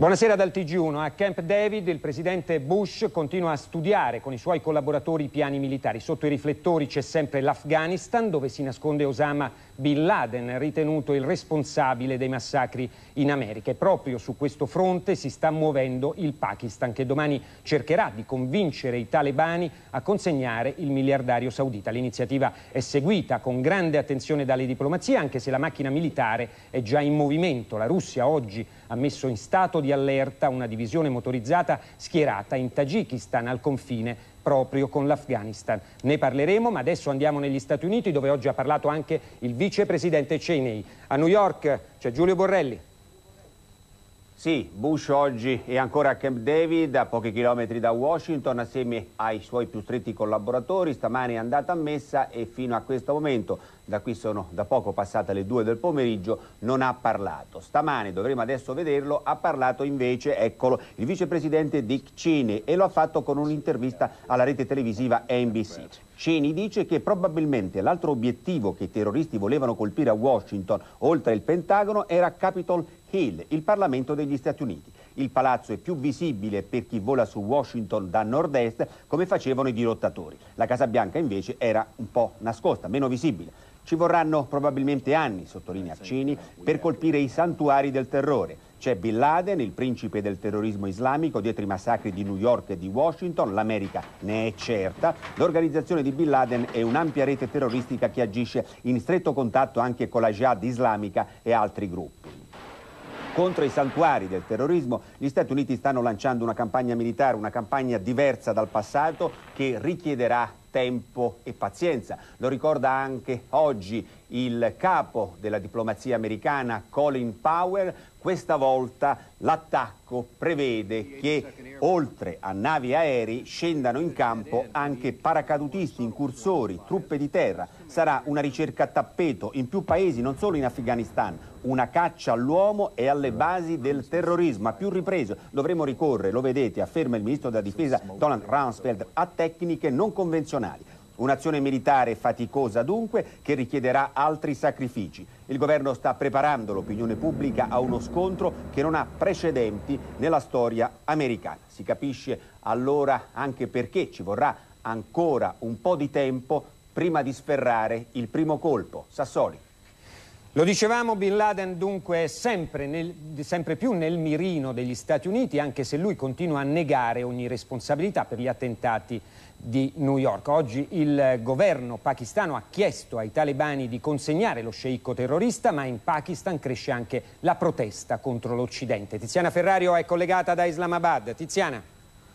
Buonasera dal TG1. A Camp David il presidente Bush continua a studiare con i suoi collaboratori i piani militari. Sotto i riflettori c'è sempre l'Afghanistan, dove si nasconde Osama Bin Laden, ritenuto il responsabile dei massacri in America. E proprio su questo fronte si sta muovendo il Pakistan, che domani cercherà di convincere i talebani a consegnare il miliardario saudita. L'iniziativa è seguita con grande attenzione dalle diplomazie, anche se la macchina militare è già in movimento. La Russia oggi ha messo in stato di allerta una divisione motorizzata schierata in Tagikistan, al confine proprio con l'Afghanistan. Ne parleremo, ma adesso andiamo negli Stati Uniti, dove oggi ha parlato anche il vicepresidente Cheney. A New York c'è Giulio Borrelli. Sì, Bush oggi è ancora a Camp David, a pochi chilometri da Washington, assieme ai suoi più stretti collaboratori. Stamani è andata a messa e fino a questo momento, da qui sono da poco passate le 2 del pomeriggio, non ha parlato. Stamani, dovremo adesso vederlo, ha parlato invece, eccolo, il vicepresidente Dick Cheney, e lo ha fatto con un'intervista alla rete televisiva NBC. Cheney dice che probabilmente l'altro obiettivo che i terroristi volevano colpire a Washington, oltre il Pentagono, era Capitol Hill, il Parlamento degli Stati Uniti. Il palazzo è più visibile per chi vola su Washington da nord-est, come facevano i dirottatori. La Casa Bianca invece era un po' nascosta, meno visibile. Ci vorranno probabilmente anni, sottolinea Cheney, per colpire i santuari del terrore. C'è Bin Laden, il principe del terrorismo islamico, dietro i massacri di New York e di Washington. L'America ne è certa. L'organizzazione di Bin Laden è un'ampia rete terroristica che agisce in stretto contatto anche con la Jihad islamica e altri gruppi. Contro i santuari del terrorismo, gli Stati Uniti stanno lanciando una campagna militare, una campagna diversa dal passato, che richiederà tempo e pazienza. Lo ricorda anche oggi il capo della diplomazia americana, Colin Powell. Questa volta l'attacco prevede che oltre a navi e aerei scendano in campo anche paracadutisti, incursori, truppe di terra. Sarà una ricerca a tappeto in più paesi, non solo in Afghanistan, una caccia all'uomo e alle basi del terrorismo. A più riprese dovremo ricorrere, lo vedete, afferma il ministro della difesa Donald Rumsfeld, a tecniche non convenzionali. Un'azione militare faticosa dunque, che richiederà altri sacrifici. Il governo sta preparando l'opinione pubblica a uno scontro che non ha precedenti nella storia americana. Si capisce allora anche perché ci vorrà ancora un po' di tempo prima di sferrare il primo colpo. Sassoli. Lo dicevamo, Bin Laden dunque è sempre più nel mirino degli Stati Uniti, anche se lui continua a negare ogni responsabilità per gli attentati di New York. Oggi il governo pakistano ha chiesto ai talebani di consegnare lo sceicco terrorista, ma in Pakistan cresce anche la protesta contro l'Occidente. Tiziana Ferrario è collegata da Islamabad. Tiziana.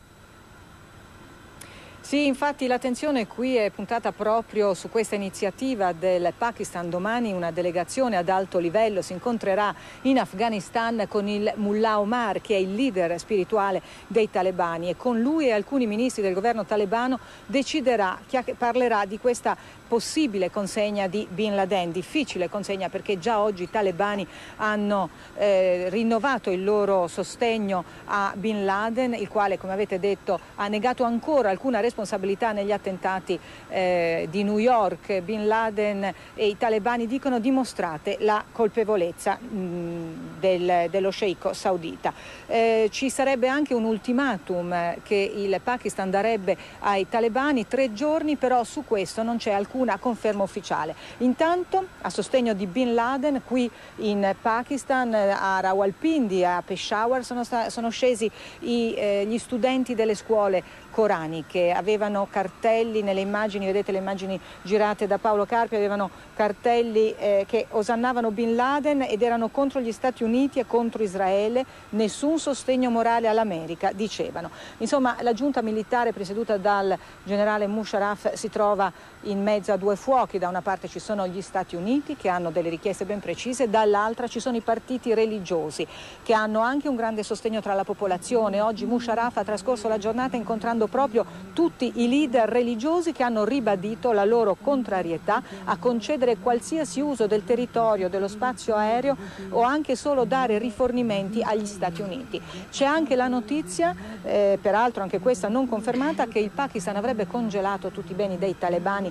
Sì, infatti l'attenzione qui è puntata proprio su questa iniziativa del Pakistan. Domani una delegazione ad alto livello si incontrerà in Afghanistan con il Mullah Omar, che è il leader spirituale dei talebani, e con lui e alcuni ministri del governo talebano parlerà di questa possibile consegna di Bin Laden. Difficile consegna, perché già oggi i talebani hanno rinnovato il loro sostegno a Bin Laden, il quale, come avete detto, ha negato ancora alcuna responsabilità negli attentati di New York. Bin Laden e i talebani dicono: dimostrate la colpevolezza dello sceicco saudita. Ci sarebbe anche un ultimatum che il Pakistan darebbe ai talebani, 3 giorni, però su questo non c'è alcuna conferma ufficiale. Intanto, a sostegno di Bin Laden, qui in Pakistan, a Rawalpindi, a Peshawar, sono scesi gli studenti delle scuole coraniche. Avevano cartelli nelle immagini, vedete le immagini girate da Paolo Carpi, avevano cartelli che osannavano Bin Laden ed erano contro gli Stati Uniti e contro Israele. Nessun sostegno morale all'America, dicevano. Insomma, la giunta militare presieduta dal generale Musharraf si trova in mezzo a 2 fuochi. Da una parte ci sono gli Stati Uniti, che hanno delle richieste ben precise, dall'altra ci sono i partiti religiosi, che hanno anche un grande sostegno tra la popolazione. Oggi Musharraf ha trascorso la giornata incontrando proprio tutti i leader religiosi, che hanno ribadito la loro contrarietà a concedere qualsiasi uso del territorio, dello spazio aereo, o anche solo dare rifornimenti agli Stati Uniti. C'è anche la notizia, peraltro anche questa non confermata, che il Pakistan avrebbe congelato tutti i beni dei talebani sul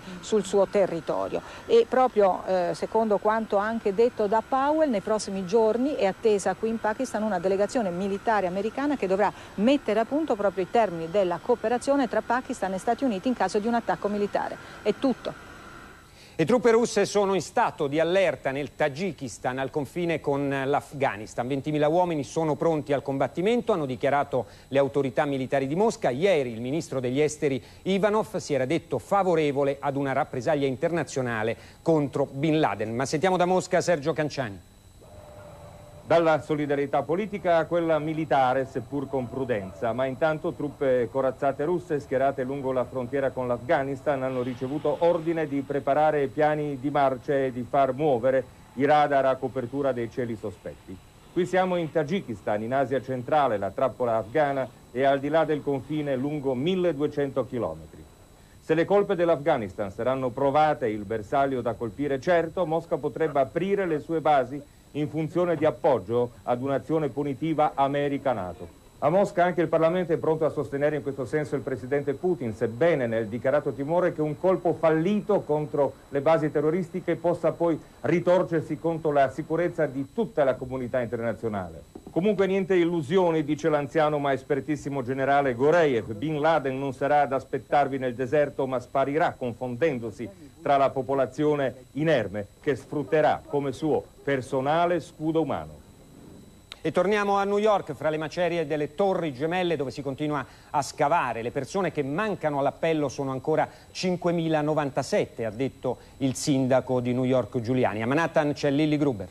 suo territorio. E proprio secondo quanto anche detto da Powell, nei prossimi giorni è attesa qui in Pakistan una delegazione militare americana che dovrà mettere a punto proprio i termini della cooperazione tra Pakistan e Stati Uniti in caso di un attacco militare. È tutto. Le truppe russe sono in stato di allerta nel Tagikistan al confine con l'Afghanistan. 20.000 uomini sono pronti al combattimento, hanno dichiarato le autorità militari di Mosca. Ieri il ministro degli esteri Ivanov si era detto favorevole ad una rappresaglia internazionale contro Bin Laden. Ma sentiamo da Mosca Sergio Canciani. Dalla solidarietà politica a quella militare, seppur con prudenza, ma intanto truppe corazzate russe schierate lungo la frontiera con l'Afghanistan hanno ricevuto ordine di preparare piani di marcia e di far muovere i radar a copertura dei cieli sospetti. Qui siamo in Tagikistan, in Asia centrale, la trappola afghana è al di là del confine lungo 1200 chilometri. Se le colpe dell'Afghanistan saranno provate e il bersaglio da colpire certo, Mosca potrebbe aprire le sue basi in funzione di appoggio ad un'azione punitiva America-NATO. A Mosca anche il Parlamento è pronto a sostenere in questo senso il presidente Putin, sebbene nel dichiarato timore che un colpo fallito contro le basi terroristiche possa poi ritorcersi contro la sicurezza di tutta la comunità internazionale. Comunque niente illusioni, dice l'anziano ma espertissimo generale Goreev. Bin Laden non sarà ad aspettarvi nel deserto, ma sparirà confondendosi tra la popolazione inerme che sfrutterà come suo personale scudo umano. E torniamo a New York, fra le macerie delle Torri Gemelle, dove si continua a scavare. Le persone che mancano all'appello sono ancora 5.097, ha detto il sindaco di New York Giuliani. A Manhattan c'è Lilly Gruber.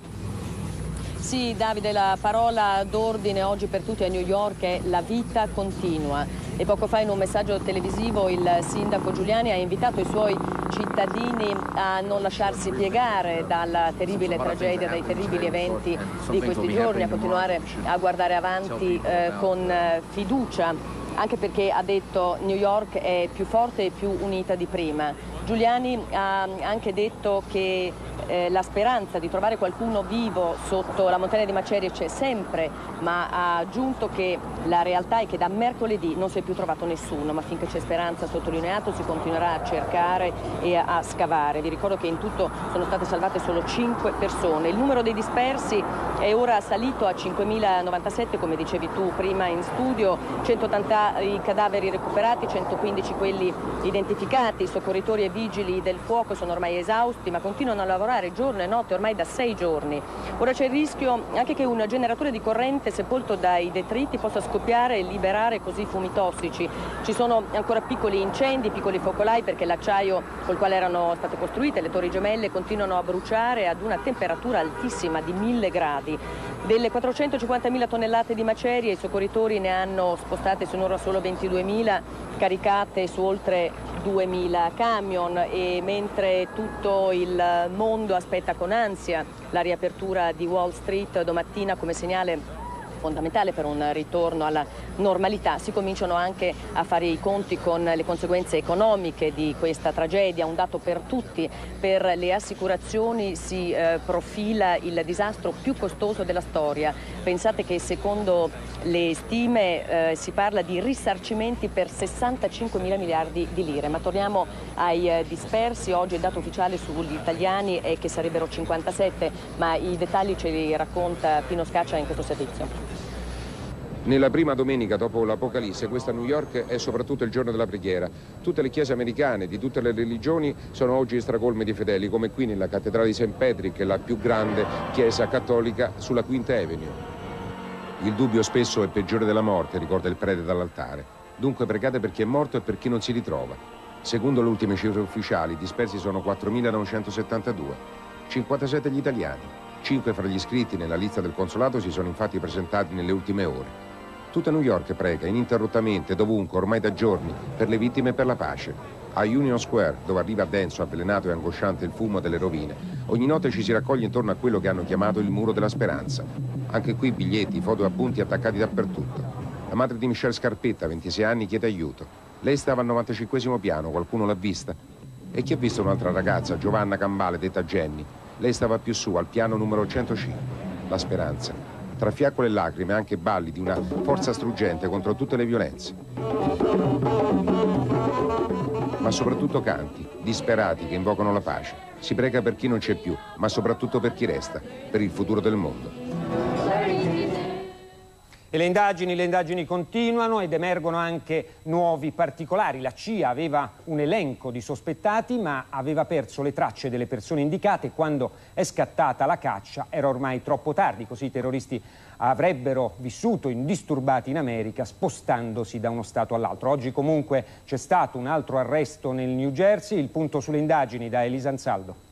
Sì, Davide, la parola d'ordine oggi per tutti a New York è la vita continua. E poco fa in un messaggio televisivo il sindaco Giuliani ha invitato i suoi cittadini a non lasciarsi piegare dalla terribile tragedia, dai terribili eventi di questi giorni, a continuare a guardare avanti con fiducia, anche perché ha detto New York è più forte e più unita di prima. Giuliani ha anche detto che la speranza di trovare qualcuno vivo sotto la montagna di macerie c'è sempre, ma ha aggiunto che la realtà è che da mercoledì non si è più trovato nessuno, ma finché c'è speranza, sottolineato, si continuerà a cercare e a scavare. Vi ricordo che in tutto sono state salvate solo 5 persone. Il numero dei dispersi è ora salito a 5.097, come dicevi tu prima in studio, 180 i cadaveri recuperati, 115 quelli identificati. I soccorritori e vigili del fuoco sono ormai esausti, ma continuano a lavorare giorno e notte ormai da 6 giorni. Ora c'è il rischio anche che un generatore di corrente sepolto dai detriti possa scoppiare e liberare così fumi tossici. Ci sono ancora piccoli incendi, piccoli focolai, perché l'acciaio col quale erano state costruite le Torri Gemelle continuano a bruciare ad una temperatura altissima di 1000 gradi. Delle 450.000 tonnellate di macerie i soccorritori ne hanno spostate sinora solo 22.000, caricate su oltre 2.000 camion, e mentre tutto il mondo aspetta con ansia la riapertura di Wall Street domattina come segnale fondamentale per un ritorno alla normalità, si cominciano anche a fare i conti con le conseguenze economiche di questa tragedia. Un dato per tutti: per le assicurazioni si profila il disastro più costoso della storia. Pensate che secondo le stime si parla di risarcimenti per 65.000 miliardi di lire. Ma torniamo ai dispersi. Oggi il dato ufficiale sugli italiani è che sarebbero 57, ma i dettagli ce li racconta Pino Scaccia in questo servizio. Nella prima domenica dopo l'Apocalisse, questa New York è soprattutto il giorno della preghiera. Tutte le chiese americane di tutte le religioni sono oggi stracolme di fedeli, come qui nella cattedrale di St. Patrick, la più grande chiesa cattolica sulla Quinta Avenue. Il dubbio spesso è peggiore della morte, ricorda il prete dall'altare. Dunque pregate per chi è morto e per chi non si ritrova. Secondo le ultime cifre ufficiali, i dispersi sono 4.972, 57 gli italiani. 5 fra gli iscritti nella lista del consolato si sono infatti presentati nelle ultime ore. Tutta New York prega ininterrottamente, dovunque, ormai da giorni, per le vittime e per la pace. A Union Square, dove arriva denso, avvelenato e angosciante il fumo delle rovine, ogni notte ci si raccoglie intorno a quello che hanno chiamato il muro della speranza. Anche qui biglietti, foto e appunti attaccati dappertutto. La madre di Michelle Scarpetta, 26 anni, chiede aiuto. Lei stava al 95esimo piano, qualcuno l'ha vista? E chi ha visto un'altra ragazza, Giovanna Cambale, detta Jenny? Lei stava più su, al piano numero 105. La speranza. Tra fiaccole e lacrime anche balli di una forza struggente contro tutte le violenze. ma soprattutto canti, disperati che invocano la pace. Si prega per chi non c'è più, ma soprattutto per chi resta, per il futuro del mondo. E le indagini continuano ed emergono anche nuovi particolari. La CIA aveva un elenco di sospettati, ma aveva perso le tracce delle persone indicate. Quando è scattata la caccia era ormai troppo tardi, così i terroristi avrebbero vissuto indisturbati in America, spostandosi da uno stato all'altro. Oggi comunque c'è stato un altro arresto nel New Jersey. Il punto sulle indagini da Elisa Ansaldo.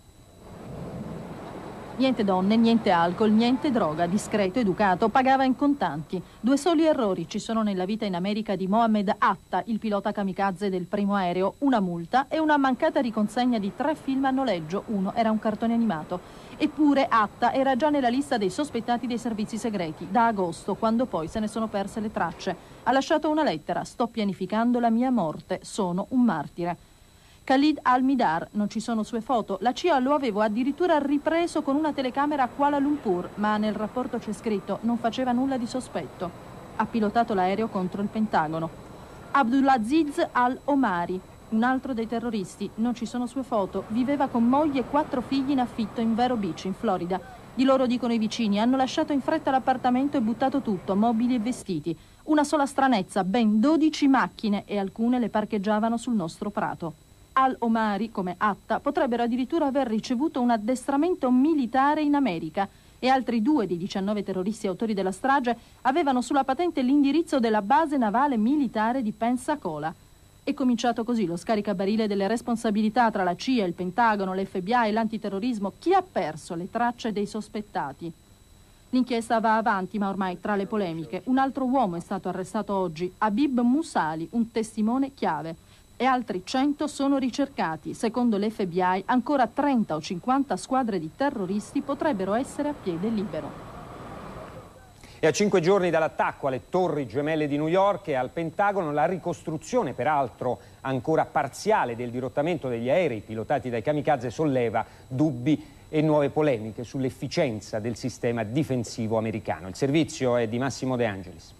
Niente donne, niente alcol, niente droga, discreto, educato, pagava in contanti. 2 soli errori ci sono nella vita in America di Mohammed Atta, il pilota kamikaze del primo aereo, una multa e una mancata riconsegna di 3 film a noleggio, uno era un cartone animato. Eppure Atta era già nella lista dei sospettati dei servizi segreti, da agosto, quando poi se ne sono perse le tracce. Ha lasciato una lettera: sto pianificando la mia morte, sono un martire. Khalid al-Midar, non ci sono sue foto, la CIA lo avevo addirittura ripreso con una telecamera a Kuala Lumpur, ma nel rapporto c'è scritto non faceva nulla di sospetto. Ha pilotato l'aereo contro il Pentagono. Abdulaziz al-Omari, un altro dei terroristi, non ci sono sue foto, viveva con moglie e 4 figli in affitto in Vero Beach, in Florida. Di loro dicono i vicini, hanno lasciato in fretta l'appartamento e buttato tutto, mobili e vestiti. Una sola stranezza, ben 12 macchine e alcune le parcheggiavano sul nostro prato. Al-Omari, come Atta, potrebbero addirittura aver ricevuto un addestramento militare in America e altri 2 dei 19 terroristi autori della strage avevano sulla patente l'indirizzo della base navale militare di Pensacola. È cominciato così lo scaricabarile delle responsabilità tra la CIA, il Pentagono, l'FBI e l'antiterrorismo. Chi ha perso le tracce dei sospettati? L'inchiesta va avanti, ma ormai tra le polemiche un altro uomo è stato arrestato oggi, Habib Musali, un testimone chiave. E altri 100 sono ricercati. Secondo l'FBI, ancora 30 o 50 squadre di terroristi potrebbero essere a piede libero. E a 5 giorni dall'attacco alle Torri Gemelle di New York e al Pentagono, la ricostruzione, peraltro ancora parziale, del dirottamento degli aerei pilotati dai kamikaze solleva dubbi e nuove polemiche sull'efficienza del sistema difensivo americano. Il servizio è di Massimo De Angelis.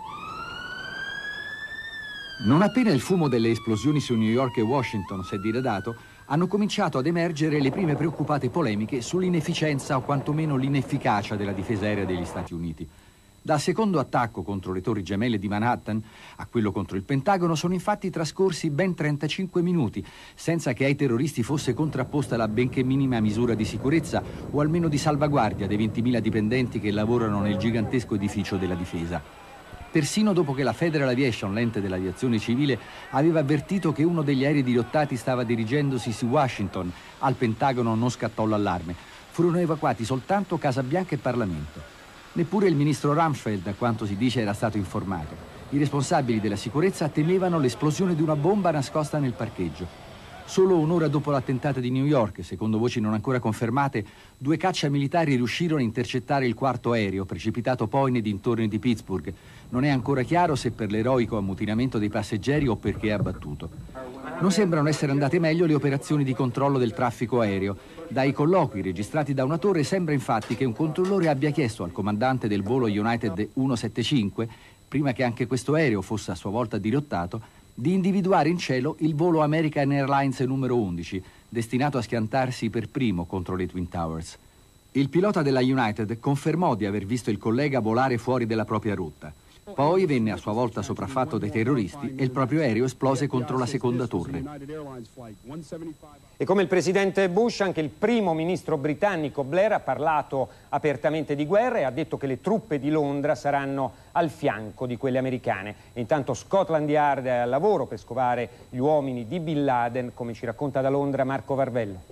Non appena il fumo delle esplosioni su New York e Washington si è diradato, hanno cominciato ad emergere le prime preoccupate polemiche sull'inefficienza o quantomeno l'inefficacia della difesa aerea degli Stati Uniti. Dal secondo attacco contro le Torri Gemelle di Manhattan a quello contro il Pentagono sono infatti trascorsi ben 35 minuti, senza che ai terroristi fosse contrapposta la benché minima misura di sicurezza o almeno di salvaguardia dei 20.000 dipendenti che lavorano nel gigantesco edificio della difesa. Persino dopo che la Federal Aviation, l'ente dell'aviazione civile, aveva avvertito che uno degli aerei dirottati stava dirigendosi su Washington, al Pentagono non scattò l'allarme. Furono evacuati soltanto Casa Bianca e Parlamento. Neppure il ministro Rumsfeld, a quanto si dice, era stato informato. I responsabili della sicurezza temevano l'esplosione di una bomba nascosta nel parcheggio. Solo un'ora dopo l'attentato di New York, secondo voci non ancora confermate, 2 cacciamilitari riuscirono a intercettare il quarto aereo, precipitato poi nei dintorni di Pittsburgh. Non è ancora chiaro se per l'eroico ammutinamento dei passeggeri o perché è abbattuto. Non sembrano essere andate meglio le operazioni di controllo del traffico aereo. Dai colloqui registrati da una torre sembra infatti che un controllore abbia chiesto al comandante del volo United 175, prima che anche questo aereo fosse a sua volta dirottato, di individuare in cielo il volo American Airlines numero 11, destinato a schiantarsi per primo contro le Twin Towers. Il pilota della United confermò di aver visto il collega volare fuori della propria rotta. Poi venne a sua volta sopraffatto dai terroristi e il proprio aereo esplose contro la seconda torre. E come il presidente Bush, anche il primo ministro britannico Blair ha parlato apertamente di guerra e ha detto che le truppe di Londra saranno al fianco di quelle americane. E intanto Scotland Yard è al lavoro per scovare gli uomini di Bin Laden, come ci racconta da Londra Marco Varvello.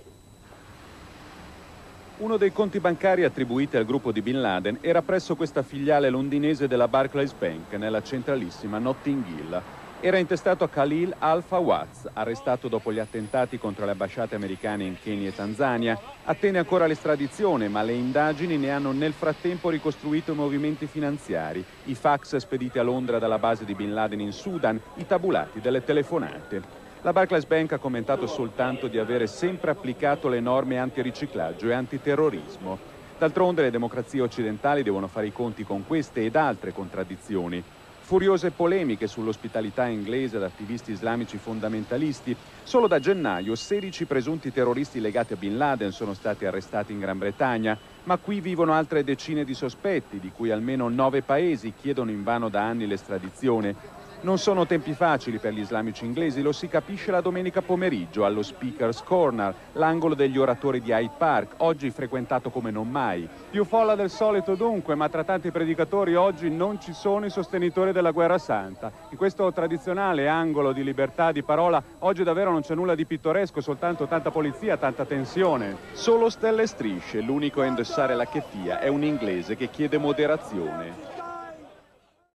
Uno dei conti bancari attribuiti al gruppo di Bin Laden era presso questa filiale londinese della Barclays Bank, nella centralissima Notting Hill. Era intestato a Khalil al-Fawaz, arrestato dopo gli attentati contro le ambasciate americane in Kenya e Tanzania. Attende ancora l'estradizione, ma le indagini ne hanno nel frattempo ricostruito i movimenti finanziari, i fax spediti a Londra dalla base di Bin Laden in Sudan, i tabulati delle telefonate. La Barclays Bank ha commentato soltanto di avere sempre applicato le norme antiriciclaggio e antiterrorismo. D'altronde le democrazie occidentali devono fare i conti con queste ed altre contraddizioni. Furiose polemiche sull'ospitalità inglese ad attivisti islamici fondamentalisti. Solo da gennaio 16 presunti terroristi legati a Bin Laden sono stati arrestati in Gran Bretagna, ma qui vivono altre decine di sospetti, di cui almeno 9 paesi chiedono invano da anni l'estradizione. Non sono tempi facili per gli islamici inglesi, lo si capisce la domenica pomeriggio allo Speaker's Corner, l'angolo degli oratori di Hyde Park, oggi frequentato come non mai. Più folla del solito dunque, ma tra tanti predicatori oggi non ci sono i sostenitori della guerra santa. In questo tradizionale angolo di libertà di parola oggi davvero non c'è nulla di pittoresco, soltanto tanta polizia, tanta tensione. Solo stelle e strisce, l'unico a indossare la keffiyeh è un inglese che chiede moderazione.